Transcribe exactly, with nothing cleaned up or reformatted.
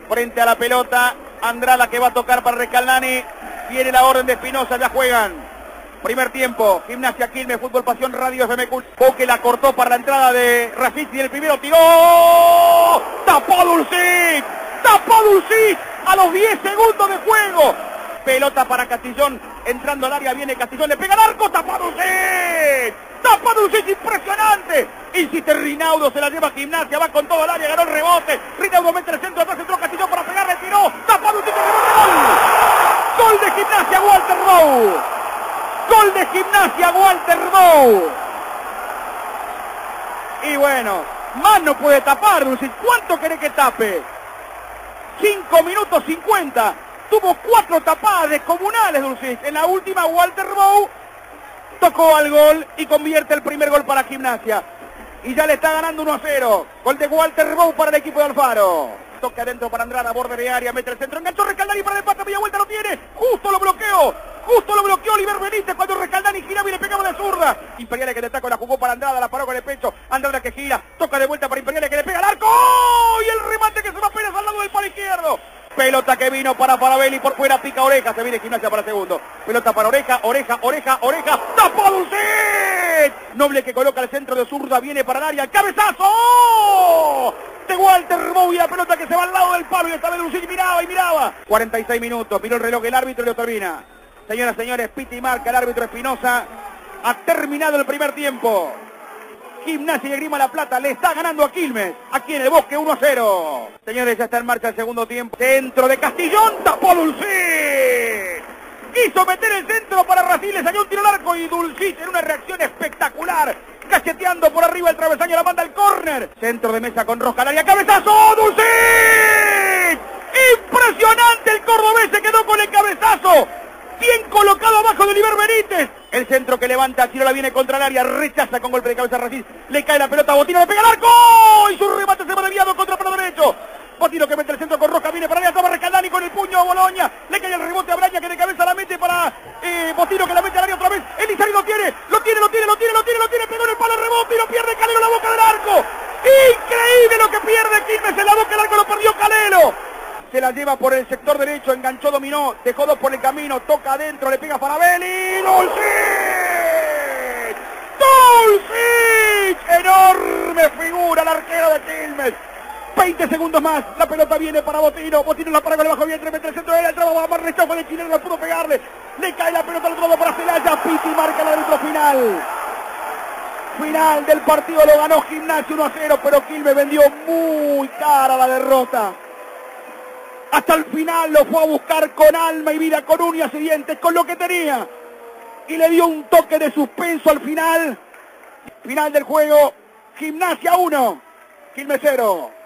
frente a la pelota. Andrada que va a tocar para Recaldani. Viene la orden de Espinosa, ya juegan. Primer tiempo, Gimnasia Quilmes, Fútbol Pasión Radio F M Q. Boque la cortó para la entrada de Rafik y el primero tiró. ¡Tapó Dulcich! ¡Tapó Dulcich! A los diez segundos de juego. Pelota para Castillón, entrando al área, viene Castillón, le pega al arco, ¡tapó Dulcich! ¡Tapó Dulcich! ¡Impresionante! Insiste Rinaudo, se la lleva Gimnasia, va con todo el área, ganó el rebote. Rinaudo mete el centro, atrás entró Castillón para pegarle, tiró. ¡Tapó Dulcich! ¡Gol! ¡Gol de Gimnasia, Walter Rowe! ¡Gol de Gimnasia, Walter Rowe! Y bueno, más no puede tapar Dulcich. ¿Cuánto querés que tape? cinco minutos cincuenta. Tuvo cuatro tapadas descomunales Dulcich. En la última Walter Rowe tocó al gol y convierte el primer gol para Gimnasia. Y ya le está ganando uno a cero. Gol de Walter Rowe para el equipo de Alfaro. Toca adentro para Andrada, borde de área, mete el centro, enganchó Recaldani para el empate, media vuelta lo tiene. Justo lo bloqueó. Justo lo bloqueó Oliver Benítez cuando Recaldani giraba y le pegaba de zurda. Imperiale que le ataca, la jugó para Andrada, la paró con el pecho. Andrada que gira, toca de vuelta para Imperiale que le pega al arco. ¡Oh! Y el remate que se va apenas al lado del palo izquierdo. Pelota que vino para Faravelli, por fuera pica Oreja, se viene Gimnasia para segundo. Pelota para Oreja, Oreja, Oreja, Oreja. ¡Tapó Dulcich! Noble que coloca el centro de zurda, viene para el área, el cabezazo. ¡Oh! De Walter Rowe y la pelota que se va al lado del palo y esta vez Dulcich miraba y miraba. cuarenta y seis minutos, miró el reloj el árbitro y lo termina. Señoras y señores, pita y marca el árbitro Espinosa. Ha terminado el primer tiempo. Gimnasia y Esgrima La Plata le está ganando a Quilmes. Aquí en el Bosque uno a cero. Señores, ya está en marcha el segundo tiempo. Centro de Castillón, tapó Dulcich. Quiso meter el centro para Racing, le salió un tiro al arco y Dulcich en una reacción espectacular. Cacheteando por arriba el travesaño, la manda al córner. Centro de mesa con Rosca al área, cabezazo, Dulcich. Impresionante, el cordobés se quedó con el cabezazo. Bien colocado abajo de Oliver Benítez. El centro que levanta, Chirola viene contra el área, rechaza con golpe de cabeza Racing. Le cae la pelota a Botino, le pega al arco. Y su remate se va desviado contra el derecho. Botino que mete el centro con Rosca, viene para allá, toma Recaldani con el puño a Boloña. Le cae el rebote a Braña que de cabeza la mete para eh, Botino que la mete al área otra vez. Elizari lo tiene, lo tiene, lo tiene, lo tiene, lo tiene, lo tiene. Pegó en el palo, rebote y lo pierde Calero en la boca del arco. Increíble lo que pierde Quilmes en la boca del arco, lo perdió Calero. Se la lleva por el sector derecho, enganchó, dominó, dejó dos por el camino, toca adentro, le pega Faravelli. ¡Dulcich! ¡Dulcich! Enorme figura el arquero de Quilmes. veinte segundos más, la pelota viene para Botino, Botino la para con el bajo vientre, mete el centro de él, el trabajo más rechazo de chileno, no pudo pegarle, le cae la pelota al otro lado para Celaya, Piti marca el árbitro final. Final del partido, lo ganó Gimnasia uno a cero, pero Quilmes vendió muy cara la derrota. Hasta el final lo fue a buscar con alma y vida, con uñas y dientes, con lo que tenía. Y le dio un toque de suspenso al final. Final del juego, Gimnasia uno, Quilmes cero.